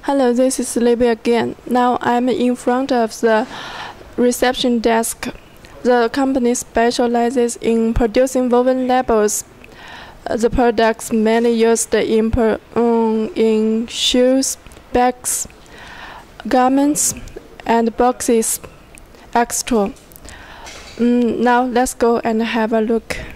Hello, this is Libby again. Now I'm in front of the reception desk. The company specializes in producing woven labels. The products mainly used in shoes, bags, garments, and boxes, etc. Now let's go and have a look.